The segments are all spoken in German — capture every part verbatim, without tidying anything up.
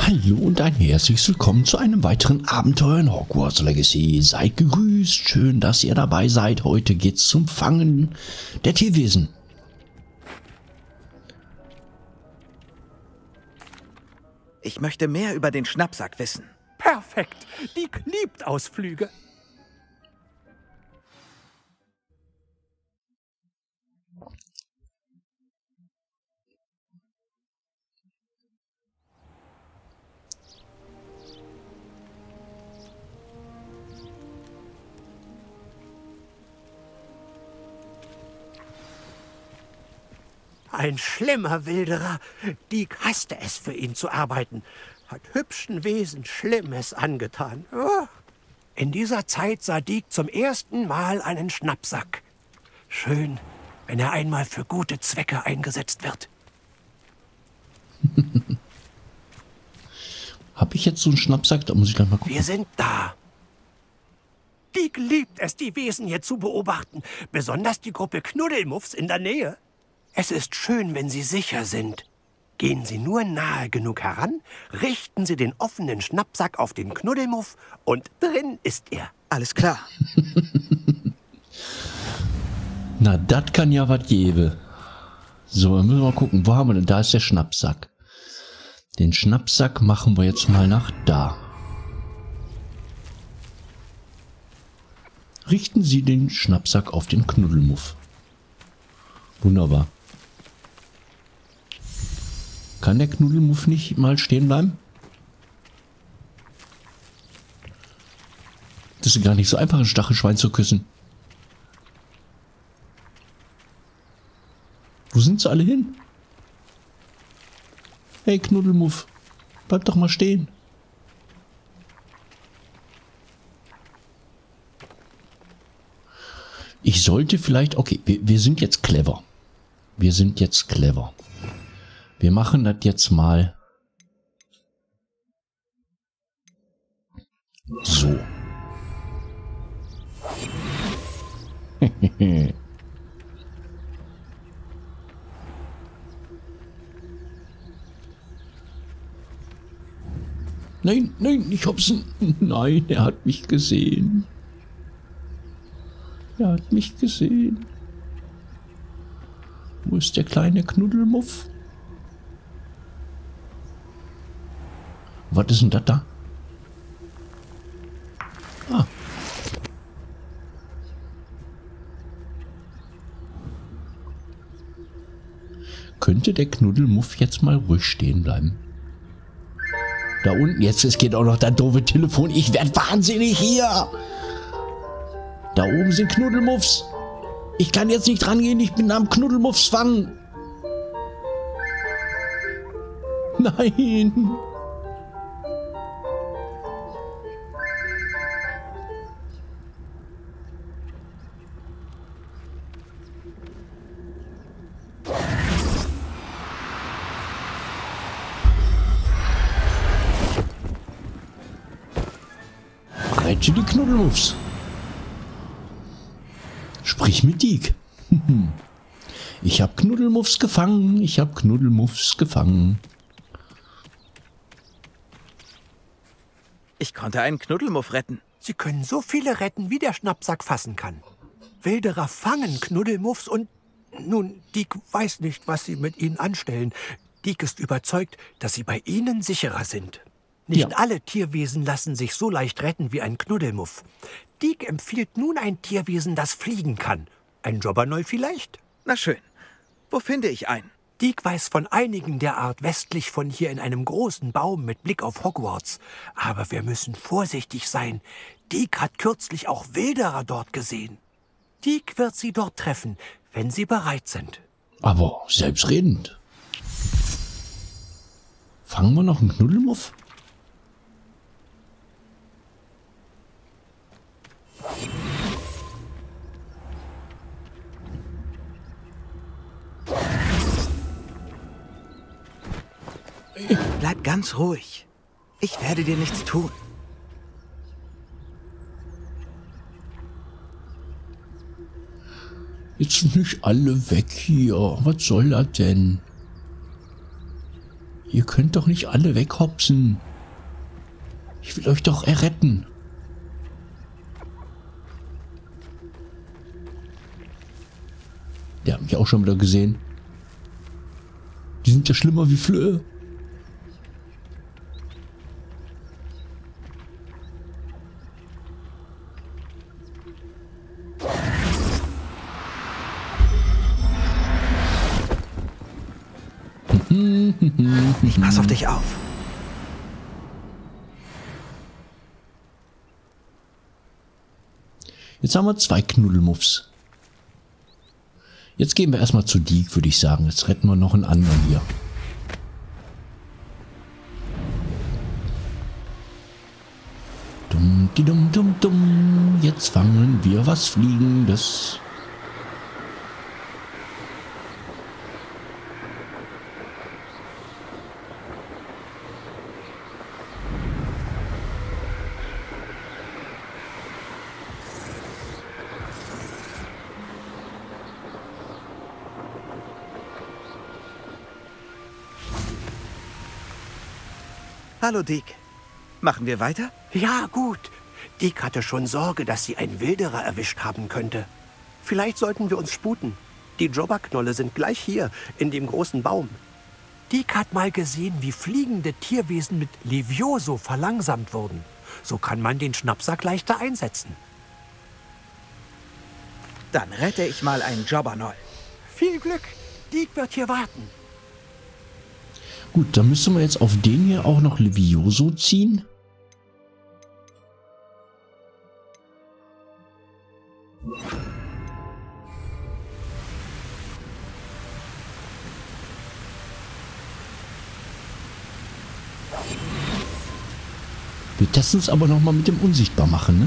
Hallo und ein herzliches Willkommen zu einem weiteren Abenteuer in Hogwarts Legacy. Seid gegrüßt, schön, dass ihr dabei seid. Heute geht's zum Fangen der Tierwesen. Ich möchte mehr über den Schnappsack wissen. Perfekt. Dick liebt Ausflüge. Ein schlimmer Wilderer. Dick hasste es, für ihn zu arbeiten. Hat hübschen Wesen Schlimmes angetan. Oh. In dieser Zeit sah Dick zum ersten Mal einen Schnappsack. Schön, wenn er einmal für gute Zwecke eingesetzt wird. Hab ich jetzt so einen Schnappsack? Da muss ich gleich mal gucken. Wir sind da. Dick liebt es, die Wesen hier zu beobachten. Besonders die Gruppe Knuddelmuffs in der Nähe. Es ist schön, wenn sie sicher sind. Gehen Sie nur nahe genug heran, richten Sie den offenen Schnappsack auf den Knuddelmuff und drin ist er. Alles klar. Na, das kann ja was geben. So, dann müssen wir mal gucken. Wo haben wir denn? Da ist der Schnappsack. Den Schnappsack machen wir jetzt mal nach da. Richten Sie den Schnappsack auf den Knuddelmuff. Wunderbar. Kann der Knuddelmuff nicht mal stehen bleiben? Das ist gar nicht so einfach, ein Stachelschwein zu küssen. Wo sind sie alle hin? Hey Knuddelmuff, bleib doch mal stehen. Ich sollte vielleicht... Okay, wir, wir sind jetzt clever. Wir sind jetzt clever. Wir machen das jetzt mal so. Nein, nein, ich hab's... Nein, er hat mich gesehen. Er hat mich gesehen. Wo ist der kleine Knuddelmuff? Was ist denn das da? Ah. Könnte der Knuddelmuff jetzt mal ruhig stehen bleiben? Da unten, jetzt es geht auch noch das doofe Telefon. Ich werde wahnsinnig hier. Da oben sind Knuddelmuffs. Ich kann jetzt nicht rangehen, ich bin am Knuddelmuffsfang. Nein. Rette die Knuddelmuffs. Sprich mit Dick. Ich hab Knuddelmuffs gefangen. Ich hab Knuddelmuffs gefangen. Ich konnte einen Knuddelmuff retten. Sie können so viele retten, wie der Schnappsack fassen kann. Wilderer fangen Knuddelmuffs und... Nun, Dick weiß nicht, was sie mit ihnen anstellen. Dick ist überzeugt, dass sie bei ihnen sicherer sind. Nicht Ja. alle Tierwesen lassen sich so leicht retten wie ein Knuddelmuff. Dick empfiehlt nun ein Tierwesen, das fliegen kann. Ein Jobbernoll vielleicht? Na schön. Wo finde ich einen? Dick weiß von einigen der Art westlich von hier in einem großen Baum mit Blick auf Hogwarts. Aber wir müssen vorsichtig sein. Dick hat kürzlich auch Wilderer dort gesehen. Dick wird sie dort treffen, wenn sie bereit sind. Aber selbstredend. Fangen wir noch einen Knuddelmuff? Bleib ganz ruhig. Ich werde dir nichts tun. Jetzt sind nicht alle weg hier. Was soll das denn? Ihr könnt doch nicht alle weghopsen. Ich will euch doch erretten. Der hat mich auch schon wieder gesehen. Die sind ja schlimmer wie Flöhe. Ich pass auf dich auf. Jetzt haben wir zwei Knuddelmuffs. Jetzt gehen wir erstmal zu Deke, würde ich sagen. Jetzt retten wir noch einen anderen hier. Dumm, die dumm, dumm, dumm. Jetzt fangen wir was Fliegendes. Hallo, Deke. Machen wir weiter? Ja, gut. Deke hatte schon Sorge, dass sie einen Wilderer erwischt haben könnte. Vielleicht sollten wir uns sputen. Die Jobberknolle sind gleich hier, in dem großen Baum. Deke hat mal gesehen, wie fliegende Tierwesen mit Levioso verlangsamt wurden. So kann man den Schnappsack leichter einsetzen. Dann rette ich mal einen Jobberknoll. Viel Glück. Deke wird hier warten. Gut, dann müssen wir jetzt auf den hier auch noch Levioso ziehen. Wir testen es aber noch mal mit dem Unsichtbar machen, ne?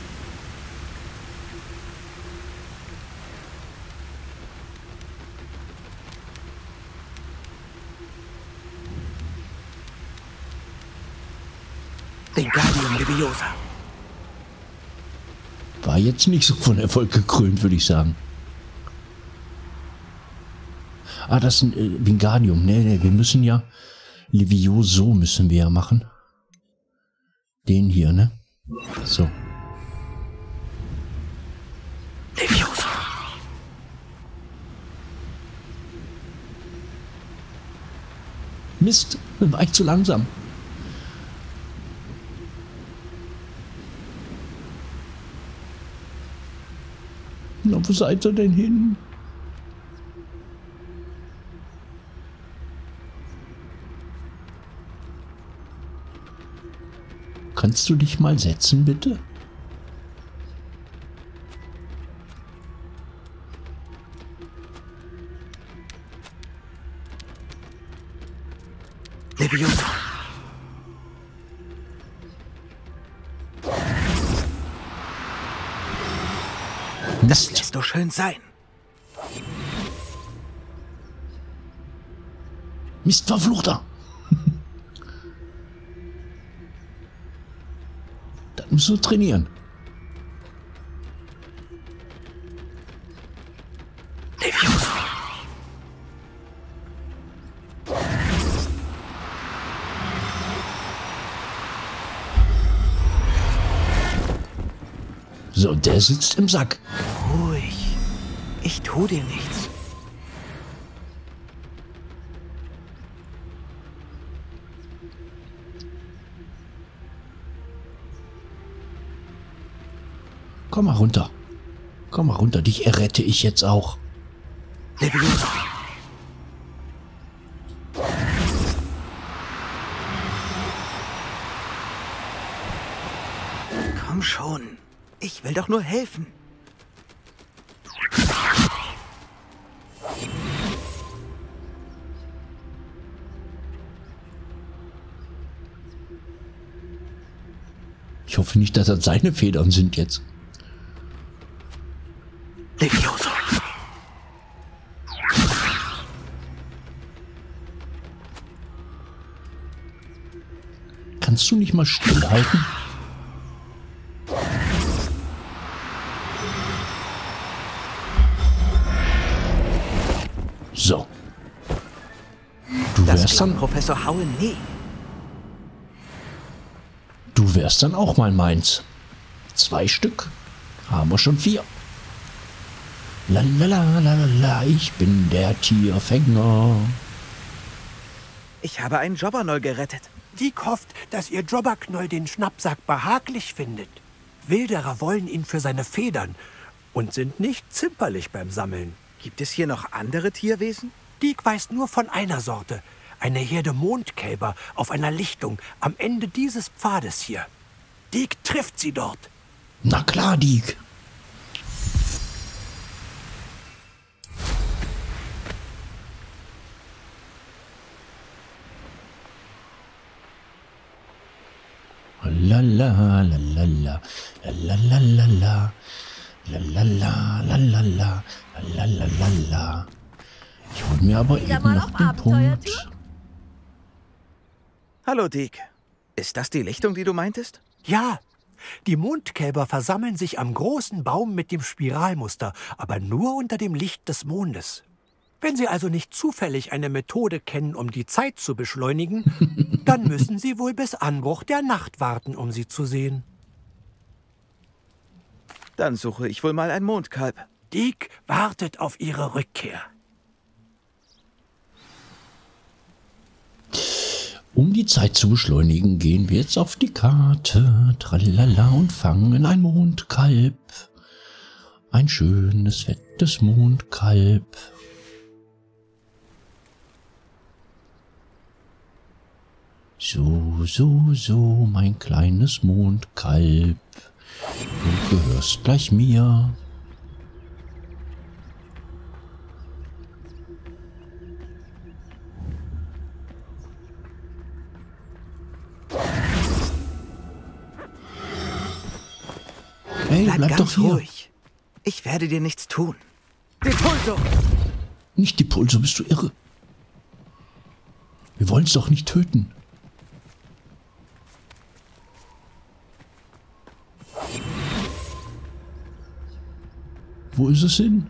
Wingardium Leviosa. War jetzt nicht so von Erfolg gekrönt, würde ich sagen. Ah, das ist ein äh, Wingardium. Nee, nee, wir müssen ja Levioso müssen wir ja machen. Den hier, ne? So. Leviosa. Mist, war ich zu langsam. Na, wo seid ihr denn hin? Kannst du dich mal setzen, bitte? Leviosa. Das lässt doch schön sein. Mist, verfluchter! Das musst du trainieren. Leviosa. So, der sitzt im Sack. Ruhig. Ich tu dir nichts. Komm mal runter. Komm mal runter, dich errette ich jetzt auch. Leviosa. Komm schon. Ich will doch nur helfen. Ich hoffe nicht, dass das seine Federn sind jetzt. Leviosa. Kannst du nicht mal stillhalten? So. Du Das wärst glaubt dann, Professor Howe nie. du wärst dann auch mal meins. Zwei Stück. Haben wir schon vier. Lalalala, ich bin der Tierfänger. Ich habe einen Jobbernoll gerettet. Dick hofft, dass ihr Jobberknoll den Schnappsack behaglich findet. Wilderer wollen ihn für seine Federn und sind nicht zimperlich beim Sammeln. Gibt es hier noch andere Tierwesen? Dick weiß nur von einer Sorte. Eine Herde Mondkälber auf einer Lichtung am Ende dieses Pfades hier. Dick trifft sie dort. Na klar, Dick. La la la la la la la la la la la la la la la la la la la. Ich hol mir aber Wieder eben mal noch auf den Abenteuertour? Punkt. Hallo, Dick. Ist das die Lichtung, die du meintest? Ja, die Mondkälber versammeln sich am großen Baum mit dem Spiralmuster, aber nur unter dem Licht des Mondes. Wenn Sie also nicht zufällig eine Methode kennen, um die Zeit zu beschleunigen, dann müssen Sie wohl bis Anbruch der Nacht warten, um sie zu sehen. Dann suche ich wohl mal ein Mondkalb. Dick wartet auf Ihre Rückkehr. Um die Zeit zu beschleunigen, gehen wir jetzt auf die Karte. Tralala und fangen ein Mondkalb. Ein schönes, fettes Mondkalb. So, so, so, mein kleines Mondkalb. Du gehörst gleich mir. Hey, Bleib, bleib doch ganz hier. ruhig. Ich werde dir nichts tun. Depulso! Nicht die Pulso, bist du irre? Wir wollen es doch nicht töten. Wo ist es hin?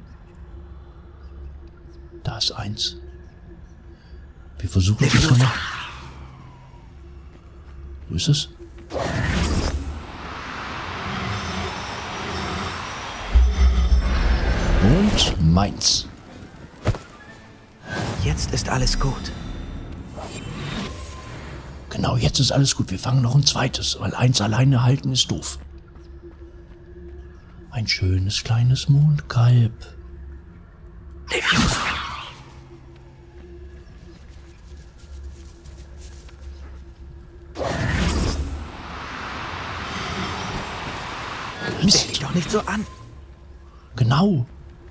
Da ist eins. Wir versuchen es mal. Wo ist es? Und meins. Jetzt ist alles gut. Genau, jetzt ist alles gut. Wir fangen noch ein zweites, weil eins alleine halten ist doof. Ein schönes kleines Mondkalb. Levioso! Stell dich doch nicht so an. Genau.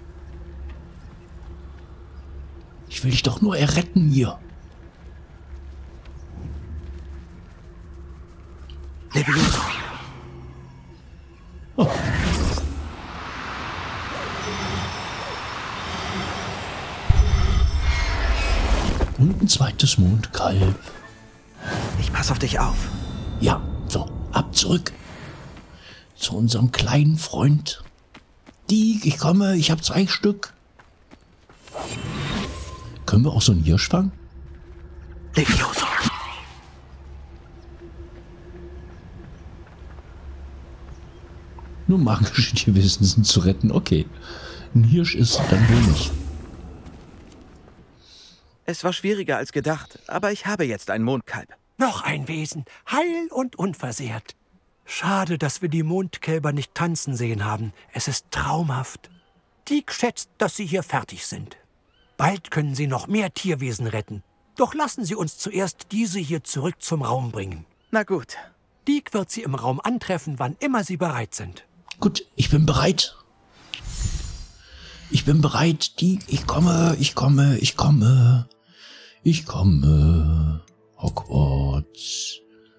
Ich will dich doch nur erretten hier. Levioso! Oh. Und ein zweites Mondkalb. Ich pass auf dich auf. Ja, so, ab zurück. Zu unserem kleinen Freund. Dick, ich komme, ich habe zwei Stück. Können wir auch so einen Hirsch fangen? Levioso! Nur magische Tierwesen sind zu retten, okay. Ein Hirsch ist es dann wohl nicht. Es war schwieriger als gedacht, aber ich habe jetzt ein Mondkalb. Noch ein Wesen, heil und unversehrt. Schade, dass wir die Mondkälber nicht tanzen sehen haben. Es ist traumhaft. Dick schätzt, dass sie hier fertig sind. Bald können sie noch mehr Tierwesen retten. Doch lassen Sie uns zuerst diese hier zurück zum Raum bringen. Na gut. Dick wird sie im Raum antreffen, wann immer sie bereit sind. Gut, ich bin bereit. Ich bin bereit, Dick. Ich komme, ich komme, ich komme. Ich komme. Hogwarts.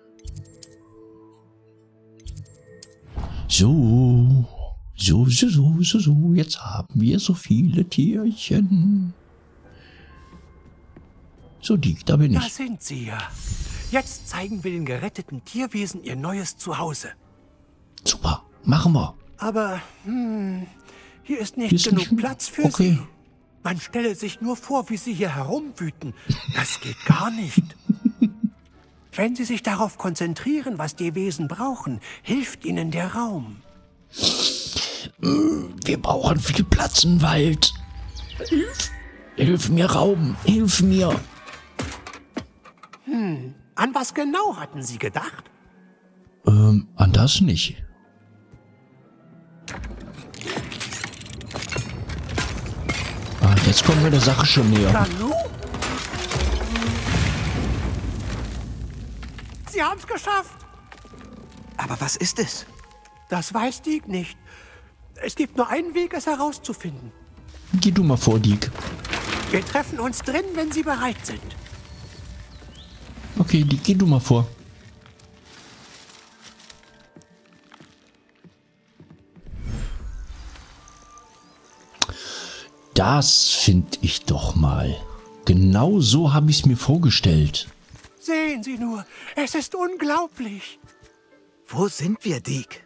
So. So, so, so, so, so. Jetzt haben wir so viele Tierchen. So, Dick, da bin Da ich. sind sie ja. Jetzt zeigen wir den geretteten Tierwesen ihr neues Zuhause. Super, machen wir. Aber, hm, hier ist nicht Hier ist genug nicht- Platz für okay. sie. Man stelle sich nur vor, wie sie hier herumwüten. Das geht gar nicht. Wenn Sie sich darauf konzentrieren, was die Wesen brauchen, hilft ihnen der Raum. Wir brauchen viel Platz im Wald. Hilf, hilf mir, Raum, hilf mir. Hm, an was genau hatten Sie gedacht? Ähm, an das nicht. Ah, jetzt kommen wir der Sache schon näher. Nanu? Sie haben es geschafft. Aber was ist es? Das weiß Deke nicht. Es gibt nur einen Weg, es herauszufinden. Geh du mal vor, Deke. Wir treffen uns drin, wenn Sie bereit sind. Okay, Deke, geh du mal vor. Das finde ich doch mal. Genau so habe ich es mir vorgestellt. Sehen Sie nur, es ist unglaublich. Wo sind wir, Deke?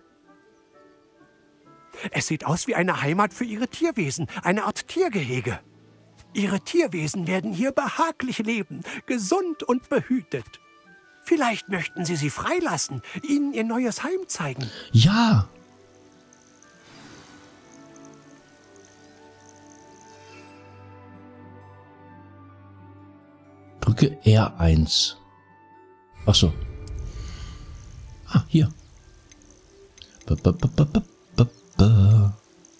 Es sieht aus wie eine Heimat für Ihre Tierwesen, eine Art Tiergehege. Ihre Tierwesen werden hier behaglich leben, gesund und behütet. Vielleicht möchten Sie sie freilassen, ihnen ihr neues Heim zeigen. Ja. Drücke R eins. Ach so. Ah, hier. Ba, ba, ba, ba, ba, ba, ba.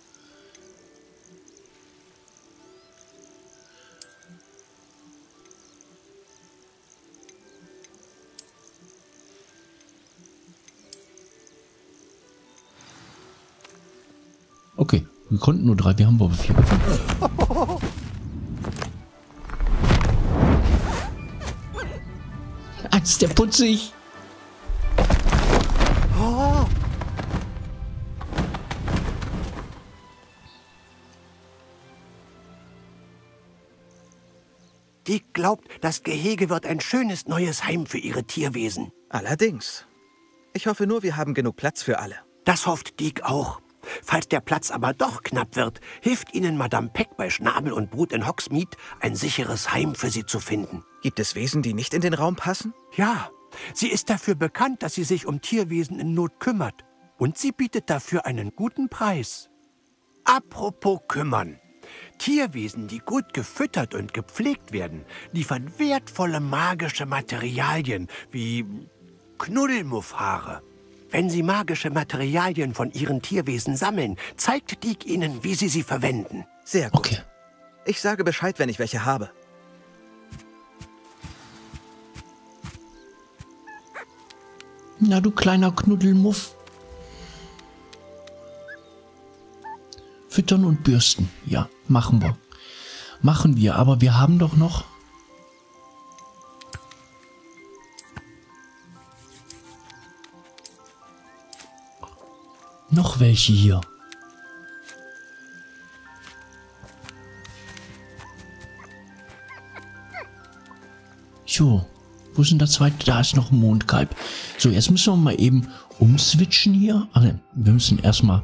Okay, wir konnten nur drei, wir haben aber vier gefunden. Eins, der putzig. Oh. Deke glaubt, das Gehege wird ein schönes neues Heim für ihre Tierwesen. Allerdings. Ich hoffe nur, wir haben genug Platz für alle. Das hofft Deke auch. Falls der Platz aber doch knapp wird, hilft ihnen Madame Peck bei Schnabel und Brut in Hogsmeade, ein sicheres Heim für sie zu finden. Gibt es Wesen, die nicht in den Raum passen? Ja, sie ist dafür bekannt, dass sie sich um Tierwesen in Not kümmert. Und sie bietet dafür einen guten Preis. Apropos kümmern. Tierwesen, die gut gefüttert und gepflegt werden, liefern wertvolle magische Materialien wie Knuddelmuffhaare. Wenn Sie magische Materialien von Ihren Tierwesen sammeln, zeigt Deke Ihnen, wie Sie sie verwenden. Sehr gut. Okay. Ich sage Bescheid, wenn ich welche habe. Na, du kleiner Knuddelmuff. Füttern und bürsten. Ja, machen wir. Machen wir, aber wir haben doch noch... Noch welche hier. So, wo ist denn der zweite? Da ist noch ein Mondkalb. So, jetzt müssen wir mal eben umswitchen hier. Ach ne, wir müssen erstmal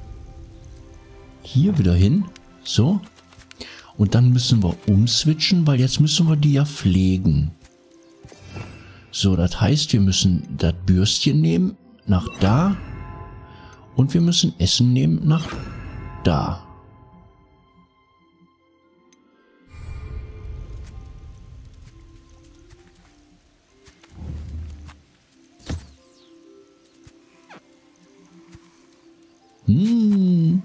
hier wieder hin. So. Und dann müssen wir umswitchen, weil jetzt müssen wir die ja pflegen. So, das heißt, wir müssen das Bürstchen nehmen nach da. Und wir müssen Essen nehmen nach da. Hm.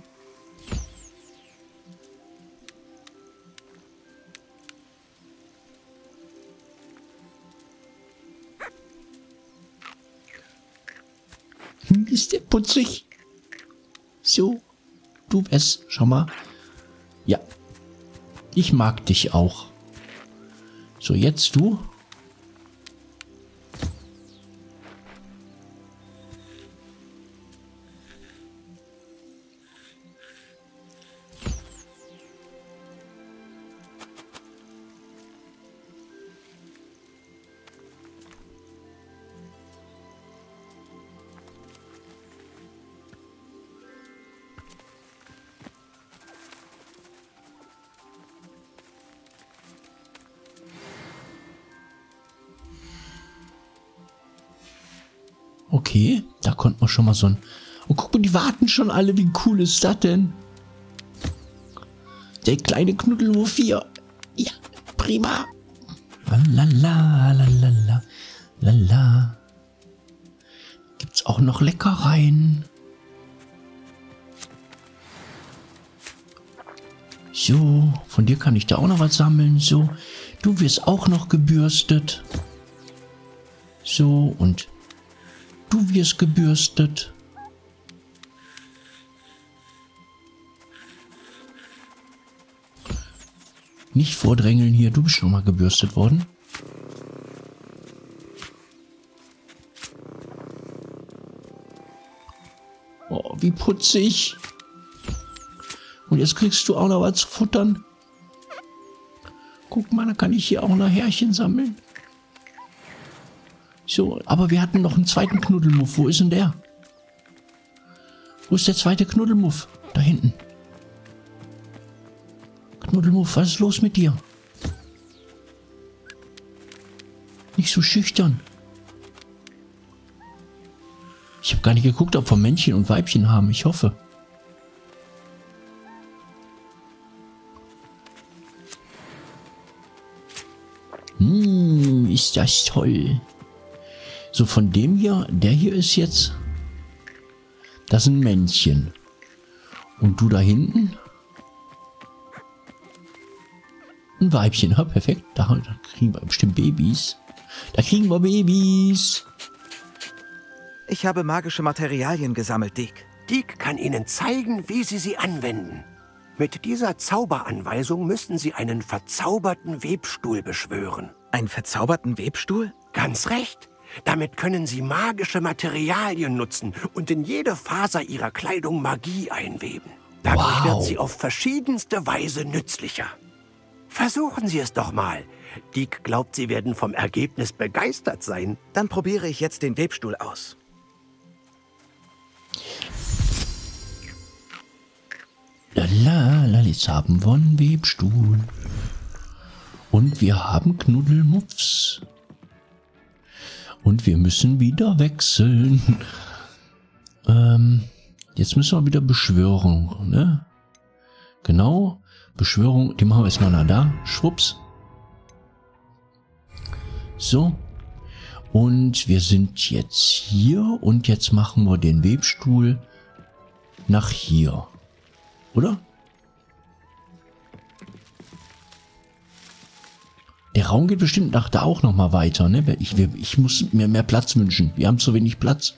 Ist der putzig? So, du wärst, schau mal. Ja, ich mag dich auch. So, jetzt du. Okay, da konnte man schon mal so ein... Oh, guck mal, die warten schon alle. Wie cool ist das denn? Der kleine Knuddelwurf hier. Ja, prima. Lalala, lalala, lalala. Gibt's auch noch Leckereien? So, von dir kann ich da auch noch was sammeln. So, du wirst auch noch gebürstet. So, und du wirst gebürstet. Nicht vordrängeln hier, du bist schon mal gebürstet worden. Oh, wie putzig. Und jetzt kriegst du auch noch was zu futtern. Guck mal, da kann ich hier auch noch Härchen sammeln. So, aber wir hatten noch einen zweiten Knuddelmuff. Wo ist denn der? Wo ist der zweite Knuddelmuff? Da hinten. Knuddelmuff, was ist los mit dir? Nicht so schüchtern. Ich habe gar nicht geguckt, ob wir Männchen und Weibchen haben. Ich hoffe. Hm, ist das toll. So, von dem hier, der hier ist jetzt... Das ist ein Männchen. Und du da hinten? Ein Weibchen. Ja, perfekt. Da, da kriegen wir bestimmt Babys. Da kriegen wir Babys. Ich habe magische Materialien gesammelt, Deke. Deke kann Ihnen zeigen, wie Sie sie anwenden. Mit dieser Zauberanweisung müssen Sie einen verzauberten Webstuhl beschwören. Einen verzauberten Webstuhl? Ganz recht. Damit können Sie magische Materialien nutzen und in jede Faser Ihrer Kleidung Magie einweben. Dadurch Wow. wird sie auf verschiedenste Weise nützlicher. Versuchen Sie es doch mal. Deke glaubt, Sie werden vom Ergebnis begeistert sein. Dann probiere ich jetzt den Webstuhl aus. Lala, jetzt haben wir einen Webstuhl. Und wir haben Knuddelmuffs. Und wir müssen wieder wechseln. ähm, jetzt müssen wir wieder Beschwörung, ne? Genau. Beschwörung, die machen wir erstmal nach da. Schwupps. So. Und wir sind jetzt hier. Und jetzt machen wir den Webstuhl nach hier. Oder? Der Raum geht bestimmt nach da auch noch mal weiter, ne? Ich, ich muss mir mehr Platz wünschen. Wir haben zu wenig Platz.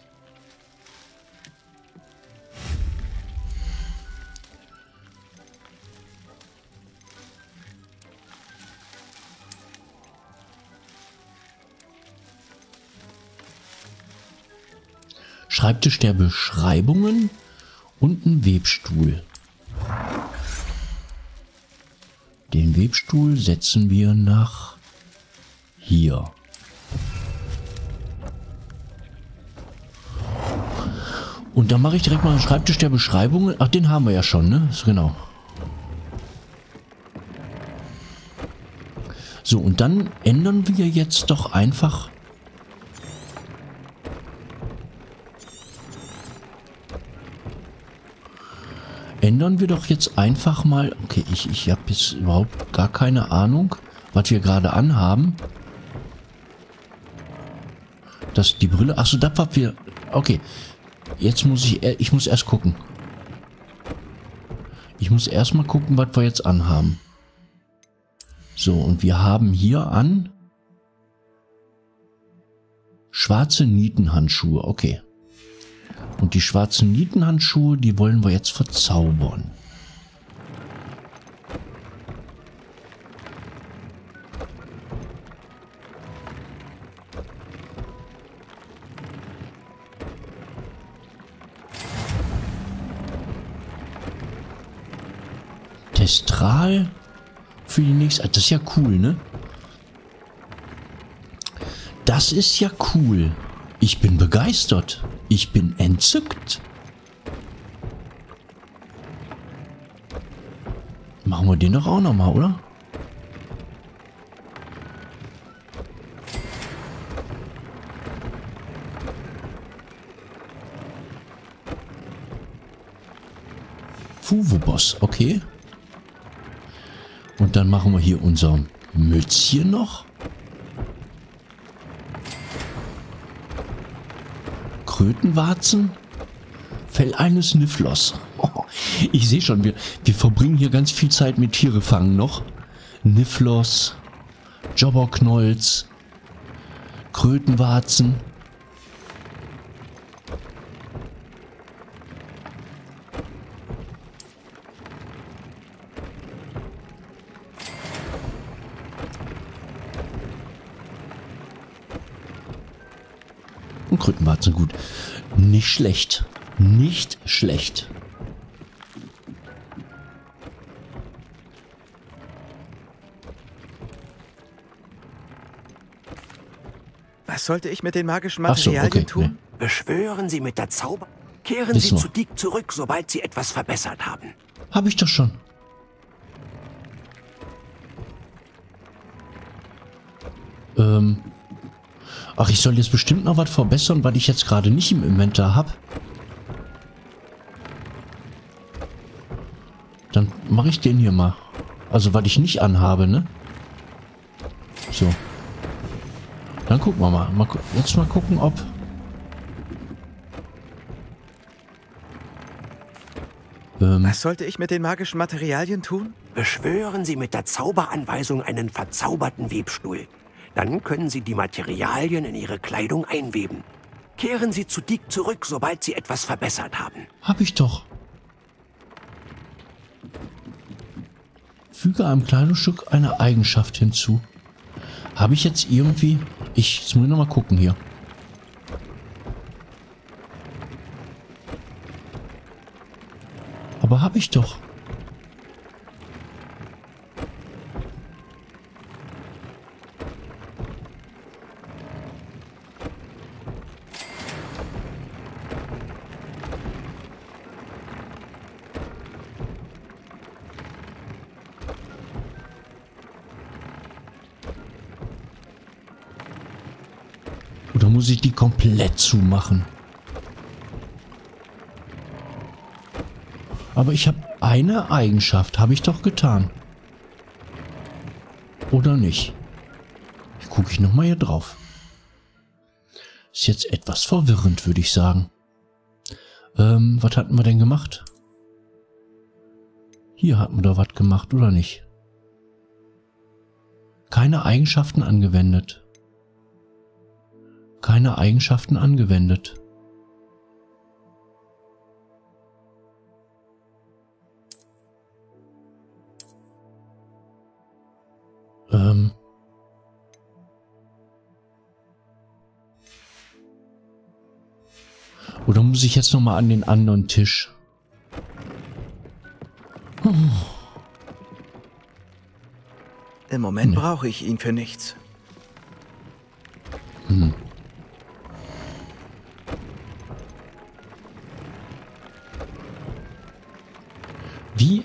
Schreibtisch der Beschreibungen und ein Webstuhl. Den Webstuhl setzen wir nach hier. Und dann mache ich direkt mal einen Schreibtisch der Beschreibungen. Ach, den haben wir ja schon, ne? Genau. So, und dann ändern wir jetzt doch einfach... Ändern wir doch jetzt einfach mal... Okay, ich, ich habe jetzt überhaupt gar keine Ahnung, was wir gerade anhaben. Das, die Brille... Achso, das war wir... Okay, jetzt muss ich... Ich muss erst gucken. Ich muss erst mal gucken, was wir jetzt anhaben. So, und wir haben hier an... Schwarze Nietenhandschuhe, okay. Und die schwarzen Nietenhandschuhe, die wollen wir jetzt verzaubern. Testral für die nächste... Das ist ja cool, ne? Das ist ja cool. Ich bin begeistert. Ich bin entzückt. Machen wir den doch auch nochmal, oder? Uwe-Boss, okay. Und dann machen wir hier unser Mützchen noch. Krötenwarzen. Fell eines Nifflers. Oh, ich sehe schon, wir, wir verbringen hier ganz viel Zeit mit Tiere fangen noch. Nifflers, Jobberknolls, Krötenwarzen. Und Krötenwarzen, gut. Nicht schlecht. Nicht schlecht. Was sollte ich mit den magischen Ach so, Materialien okay, tun? nee. Beschwören Sie mit der Zauber. Kehren Wissen Sie wir. zu Dick zurück, sobald Sie etwas verbessert haben. Habe ich doch schon. Ähm. Ach, ich soll jetzt bestimmt noch was verbessern, weil ich jetzt gerade nicht im Inventar habe. Dann mache ich den hier mal. Also, was ich nicht anhabe, ne? So. Dann gucken wir mal. mal gu- jetzt mal gucken, ob... Ähm, Was sollte ich mit den magischen Materialien tun? Beschwören Sie mit der Zauberanweisung einen verzauberten Webstuhl. Dann können Sie die Materialien in Ihre Kleidung einweben. Kehren Sie zu Dick zurück, sobald Sie etwas verbessert haben. hab ich doch. Füge einem Kleidungsstück eine Eigenschaft hinzu. Habe ich jetzt irgendwie... Ich jetzt muss ich noch mal gucken hier. Aber habe ich doch. Oder muss ich die komplett zumachen? Aber ich habe eine Eigenschaft, habe ich doch getan. Oder nicht? Ich gucke ich nochmal hier drauf. Ist jetzt etwas verwirrend, würde ich sagen. Ähm, was hatten wir denn gemacht? Hier hatten wir doch was gemacht, oder nicht? Keine Eigenschaften angewendet. Keine Eigenschaften angewendet. Ähm. Oder muss ich jetzt noch mal an den anderen Tisch? Im Moment Nee. brauche ich ihn für nichts. Hm. Wie?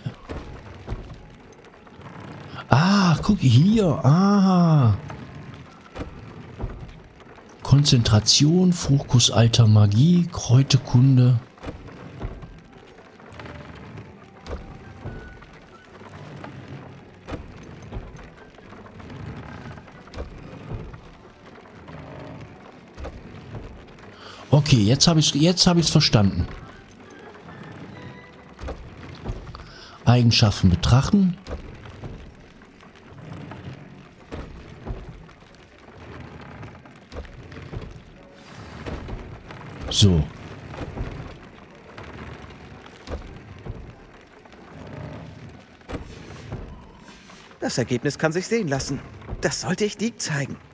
Ah, guck hier. Ah. Konzentration, Fokus alter Magie, Kräuterkunde. Okay, jetzt habe ich jetzt habe ich es verstanden. Eigenschaften betrachten. So. Das Ergebnis kann sich sehen lassen. Das sollte ich Dick zeigen.